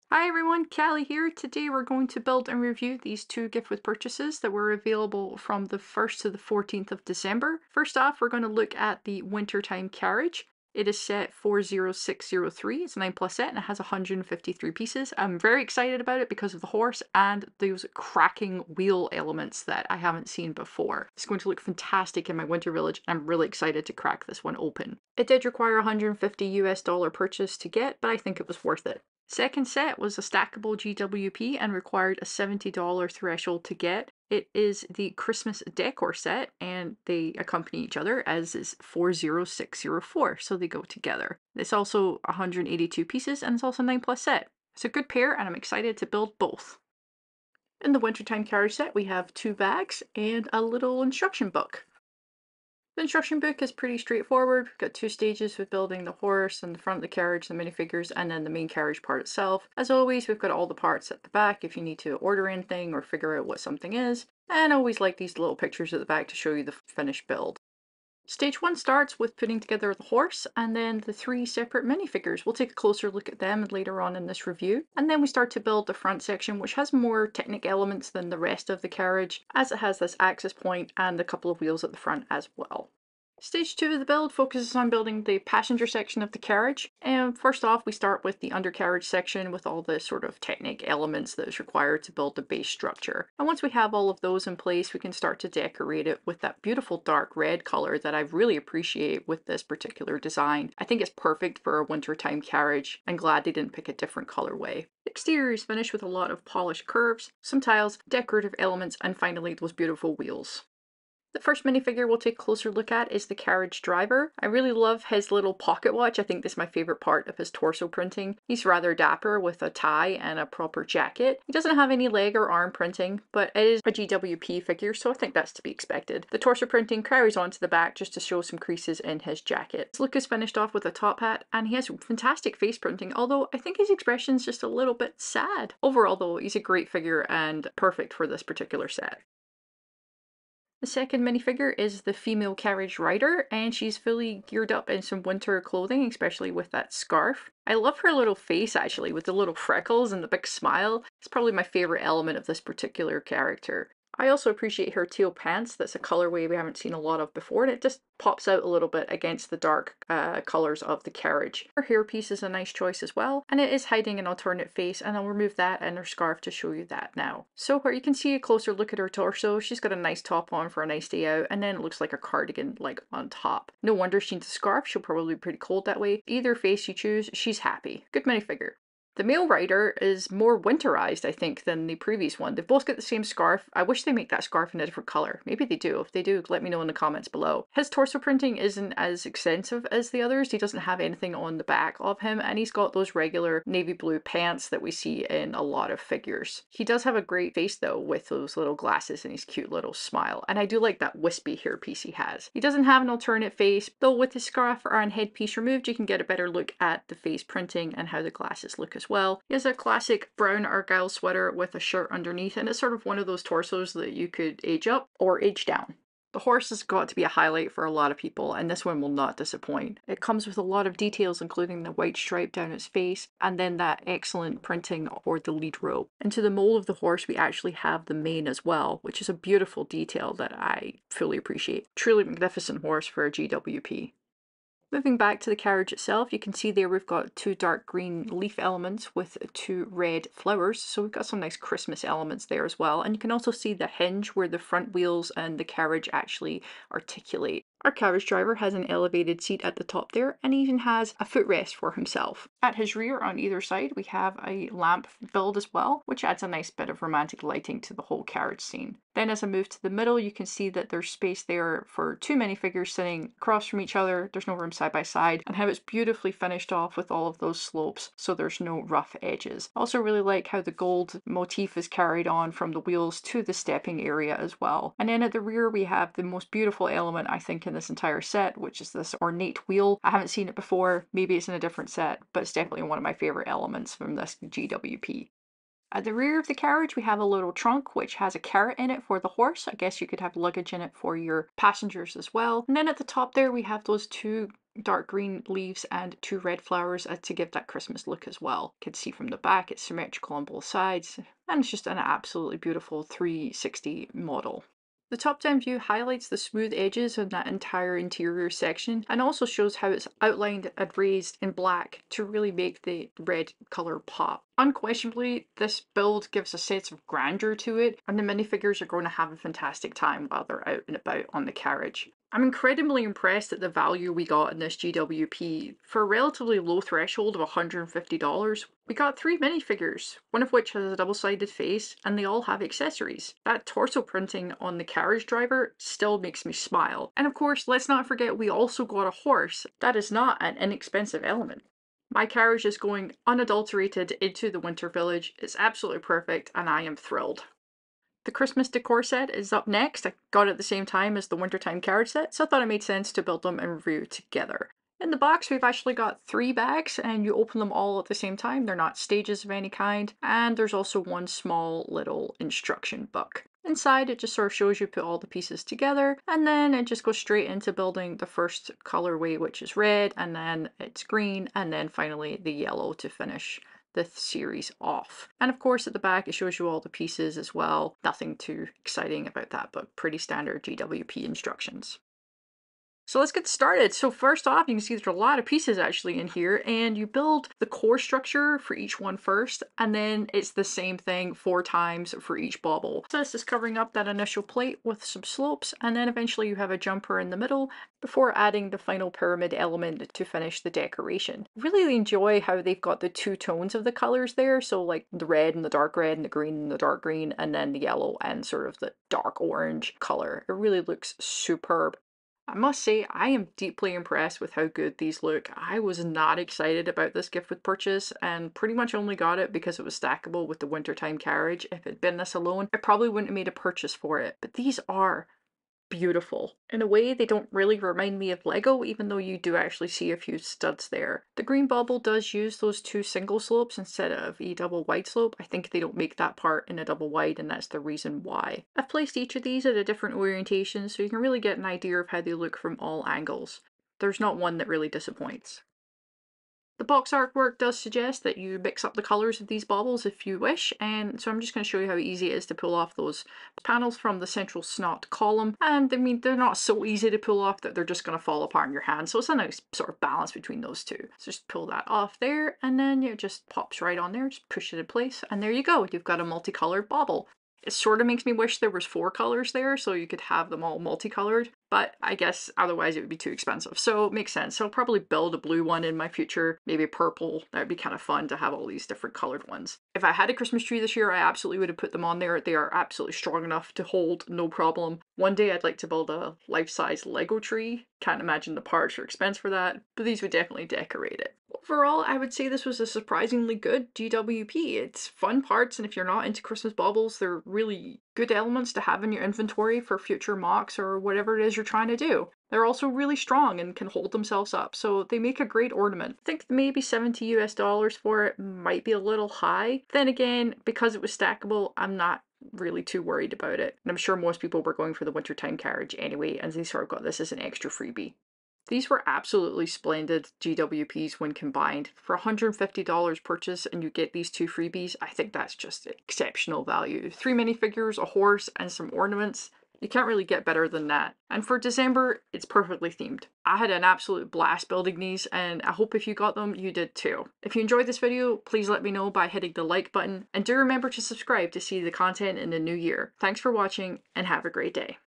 Hi everyone, Callie here. Today we're going to build and review these two gift with purchases that were available from the 1st to the 14th of December. First off, we're going to look at the Wintertime Carriage. It is set 40603. It's a 9 plus set and it has 153 pieces. I'm very excited about it because of the horse and those cracking wheel elements that I haven't seen before. It's going to look fantastic in my winter village. I'm really excited to crack this one open. It did require $150 purchase to get, but I think it was worth it. Second set was a stackable GWP and required a $70 threshold to get. It is the Christmas Decor set and they accompany each other, as is 40604, so they go together. It's also 182 pieces and it's also a 9 plus set. It's a good pair and I'm excited to build both. In the Wintertime Carriage set we have 2 bags and a little instruction book. The instruction book is pretty straightforward. We've got 2 stages with building the horse and the front of the carriage, the minifigures, and then the main carriage part itself. As always, we've got all the parts at the back if you need to order anything or figure out what something is. And I always like these little pictures at the back to show you the finished build. Stage 1 starts with putting together the horse and then the 3 separate minifigures. We'll take a closer look at them later on in this review. And then we start to build the front section, which has more technic elements than the rest of the carriage, as it has this access point and a couple of wheels at the front as well. Stage 2 of the build focuses on building the passenger section of the carriage. And first off, we start with the undercarriage section with all the sort of technic elements that is required to build the base structure. And once we have all of those in place, we can start to decorate it with that beautiful dark red color that I really appreciate with this particular design. I think it's perfect for a wintertime carriage. I'm glad they didn't pick a different colorway. The exterior is finished with a lot of polished curves, some tiles, decorative elements, and finally those beautiful wheels. The first minifigure we'll take a closer look at is the carriage driver. I really love his little pocket watch. I think this is my favorite part of his torso printing. He's rather dapper with a tie and a proper jacket. He doesn't have any leg or arm printing, but it is a GWP figure, so I think that's to be expected. The torso printing carries on to the back just to show some creases in his jacket. His look is finished off with a top hat, and he has fantastic face printing, although I think his expression's just a little bit sad. Overall though, he's a great figure and perfect for this particular set. The second minifigure is the female carriage rider, and she's fully geared up in some winter clothing, especially with that scarf. I love her little face actually, with the little freckles and the big smile. It's probably my favorite element of this particular character. I also appreciate her teal pants. That's a colorway we haven't seen a lot of before, and it just pops out a little bit against the dark colors of the carriage. Her hairpiece is a nice choice as well, and it is hiding an alternate face, and I'll remove that and her scarf to show you that now. So here you can see a closer look at her torso. She's got a nice top on for a nice day out, and then it looks like a cardigan like on top. No wonder she needs a scarf. She'll probably be pretty cold that way. Either face you choose, she's happy. Good minifigure. The male rider is more winterized, I think, than the previous one. They've both got the same scarf. I wish they make that scarf in a different color. Maybe they do. If they do, let me know in the comments below. His torso printing isn't as extensive as the others. He doesn't have anything on the back of him, and he's got those regular navy blue pants that we see in a lot of figures. He does have a great face though, with those little glasses and his cute little smile, and I do like that wispy hairpiece he has. He doesn't have an alternate face, though with his scarf and headpiece removed, you can get a better look at the face printing and how the glasses look as well. He has a classic brown argyle sweater with a shirt underneath, and it's sort of one of those torsos that you could age up or age down. The horse has got to be a highlight for a lot of people, and this one will not disappoint. It comes with a lot of details, including the white stripe down its face, and then that excellent printing for the lead rope. And to the mold of the horse, we actually have the mane as well, which is a beautiful detail that I fully appreciate. Truly magnificent horse for a GWP. Moving back to the carriage itself, you can see there we've got 2 dark green leaf elements with 2 red flowers, so we've got some nice Christmas elements there as well. And you can also see the hinge where the front wheels and the carriage actually articulate. Our carriage driver has an elevated seat at the top there, and he even has a footrest for himself. At his rear on either side we have a lamp build as well, which adds a nice bit of romantic lighting to the whole carriage scene. Then as I move to the middle, you can see that there's space there for 2 minifigures sitting across from each other. There's no room side by side, and how it's beautifully finished off with all of those slopes, so there's no rough edges. I also really like how the gold motif is carried on from the wheels to the stepping area as well. And then at the rear we have the most beautiful element I think in this entire set, which is this ornate wheel. I haven't seen it before. Maybe it's in a different set, but it's definitely one of my favorite elements from this GWP. At the rear of the carriage we have a little trunk which has a carrot in it for the horse. I guess you could have luggage in it for your passengers as well. And then at the top there we have those 2 dark green leaves and 2 red flowers to give that Christmas look as well. You can see from the back it's symmetrical on both sides, and it's just an absolutely beautiful 360 model. The top-down view highlights the smooth edges of that entire interior section and also shows how it's outlined and raised in black to really make the red color pop. Unquestionably, this build gives a sense of grandeur to it, and the minifigures are going to have a fantastic time while they're out and about on the carriage. I'm incredibly impressed at the value we got in this GWP. For a relatively low threshold of $150, we got 3 minifigures, one of which has a double-sided face, and they all have accessories. That torso printing on the carriage driver still makes me smile. And of course, let's not forget we also got a horse. That is not an inexpensive element. My carriage is going unadulterated into the winter village. It's absolutely perfect, and I am thrilled. The Christmas Decor set is up next. I got it at the same time as the Wintertime Carriage set, so I thought it made sense to build them and review together. In the box, we've actually got 3 bags, and you open them all at the same time. They're not stages of any kind, and there's also one small little instruction book. Inside, it just sort of shows you put all the pieces together, and then it just goes straight into building the first colorway, which is red, and then it's green, and then finally the yellow to finish the series off. And of course at the back it shows you all the pieces as well. Nothing too exciting about that, but pretty standard GWP instructions. So let's get started. So first off, you can see there's a lot of pieces actually in here, and you build the core structure for each one first, and then it's the same thing 4 times for each bauble. So this is covering up that initial plate with some slopes, and then eventually you have a jumper in the middle before adding the final pyramid element to finish the decoration. Really enjoy how they've got the 2 tones of the colors there, so like the red and the dark red and the green and the dark green, and then the yellow and sort of the dark orange color. It really looks superb. I must say, I am deeply impressed with how good these look. I was not excited about this gift with purchase and pretty much only got it because it was stackable with the Wintertime Carriage. If it had been this alone, I probably wouldn't have made a purchase for it. But these are beautiful. In a way, they don't really remind me of Lego, even though you do actually see a few studs there. The green bauble does use those 2 single slopes instead of a double wide slope. I think they don't make that part in a double wide, and that's the reason why. I've placed each of these at a different orientation so you can really get an idea of how they look from all angles. There's not one that really disappoints. The box artwork does suggest that you mix up the colors of these baubles if you wish, and so I'm just going to show you how easy it is to pull off those panels from the central snot column. And I mean, they're not so easy to pull off that they're just going to fall apart in your hand, so it's a nice sort of balance between those two. So just pull that off there, and then it just pops right on there, just push it in place, and there you go. You've got a multicolored bauble. It sort of makes me wish there was 4 colors there so you could have them all multicolored, but I guess otherwise it would be too expensive. So it makes sense. So I'll probably build a blue one in my future, maybe purple. That would be kind of fun to have all these different colored ones. If I had a Christmas tree this year, I absolutely would have put them on there. They are absolutely strong enough to hold, no problem. One day I'd like to build a life-size Lego tree. Can't imagine the parts or expense for that, but these would definitely decorate it. Overall, I would say this was a surprisingly good GWP. It's fun parts, and if you're not into Christmas baubles, they're really good elements to have in your inventory for future mocks or whatever it is you're trying to do. They're also really strong and can hold themselves up, so they make a great ornament. I think maybe $70 for it might be a little high. Then again, because it was stackable, I'm not really too worried about it. And I'm sure most people were going for the Wintertime Carriage anyway, and they sort of got this as an extra freebie. These were absolutely splendid GWPs when combined. For $150 purchase and you get these 2 freebies, I think that's just exceptional value. 3 minifigures, a horse, and some ornaments. You can't really get better than that. And for December, it's perfectly themed. I had an absolute blast building these, and I hope if you got them, you did too. If you enjoyed this video, please let me know by hitting the like button, and do remember to subscribe to see the content in the new year. Thanks for watching, and have a great day.